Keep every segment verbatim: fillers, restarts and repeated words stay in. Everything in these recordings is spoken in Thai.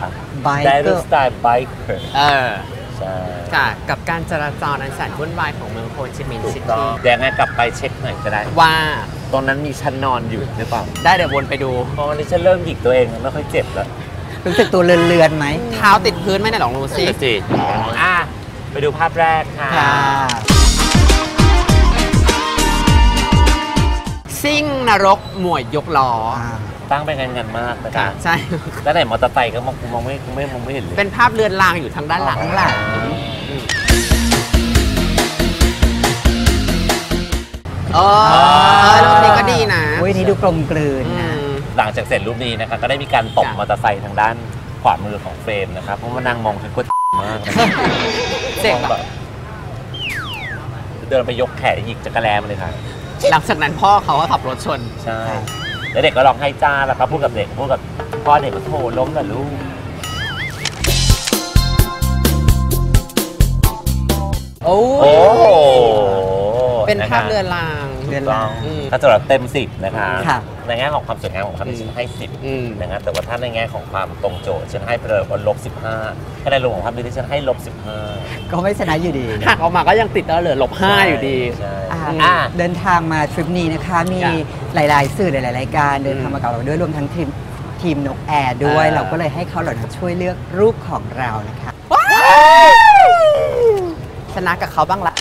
ค่ะ Biker ได้รูปสไตล์ไบค์เออใช่ค่ะกับการจราจรอันแสนวุ่นวายของเมืองโฮจิมินห์ถูซิกต้อตี้งเดี๋ยวไงกลับไปเช็คหน่อยก็ได้ว่าตรงนั้นมีชั้นนอนอยู่หรือเปล่าได้เดี๋ยววนไปดูเพราะวันนี้ฉันเริ่มหยิกตัวเองแล้วไม่ค่อยเจ็บแล้วรู้สึกตัวเลือนๆไหมเท้าติดพื้นไหมเนี่ยลองดูสิเดี๋ยวสิอ่ะไปดูภาพแรกค่ะค่ะซิ่งนรกหมวยยกล้ออ่าตั้งไปงานงานมากนะค่ะคะใช่แล้วไหนมอเตอร์ไซค์ก็มองกูมองไม่กูไม่มองไม่เห็นเลยเป็นภาพเรือนรางอยู่ทางด้านหลังข้างหลังเออรูปนี้ก็ดีนะเว้ยนี่ดูกลมกลืนอืนะมหลังจากเสร็จรูปนี้นะคะก็ได้มีการตบจ้ะมอเตอร์ไซค์ทางด้านขวามือของเฟรมนะครับเพราะว่านางมองฉันก็มากนะเจ๋งมองแบแบบ บเดินไปยกแขนหยิกจักรแลมาเลยค่ะหลังจากนั้นพ่อเขาก็ขับรถชนใช่ แล้วเด็กก็ร้องไห้จ้าแล้วก็พูดกับเด็กพูดกับพ่อเด็กก็โทรล้มกับลูกโอ้โอ้โหเป็นภาพเรือนรางเรือนต้ราองงอืมถ้าสำหรับเต็มสิบนะคะค่ะในแง่ของความสวยงามของคำที่ฉันให้สิบอืมนะครับแต่ว่าถ้าในแง่ของความตรงโจทย์ฉันให้ไปเลยว่าลบสิบห้าถ้าในรวมของภาพนี้ฉันให้ลบสิบห้าก็ไม่ชนะอยู่ดีหักออกมาก็ยังติดแล้วเหลือลบห้าอยู่ดีใช่อ่าอ่าเดินทางมาทริปนี้นะคะ มีจ้ะหลาย ๆ สื่อหลาย ๆ รายการเดินทางมากับเราด้วยรวมทั้งทีมทีมนกแอร์ด้วยอ่าเราก็เลยให้เขาเหล่านั้นช่วยเลือกรูปของเรานะคะชนะกับเขาบ้างละ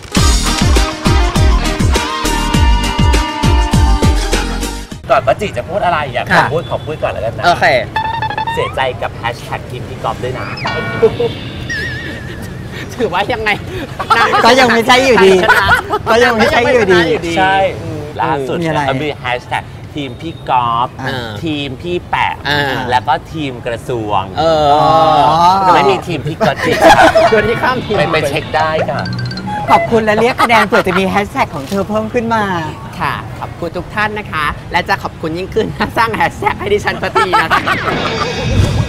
ก่อนป้าจิจะพูดอะไรอยากขอค่ะพูดขอพูดก่อนแล้วกันนะโอเคเสียใจกับแฮชแท็กทีมพี่กอล์ฟด้วยนะถือว่ายังไงก็ยังไม่ใช่อยู่ดีชนะก็ยังไม่ใช่อยู่ดีใช่ล่าสุดมีอะไรมันมีแฮชแท็กทีมพี่กอล์ฟอ่าทีมพี่แปะอ่าแล้วก็ทีมกระทรวงเออไม่มีทีมพี่กอล์ฟจิตัวที่ข้ามทีมไปไปเช็คได้ค่ะขอบคุณและเรียกคะแนนเผื่อจะมีแฮชแท็กของเธอเพิ่มขึ้นมาค่ะ ขอบคุณทุกท่านนะคะ และจะขอบคุณยิ่งขึ้นถ้าสร้างแฮชแท็กให้ดิฉันปฏินะคะ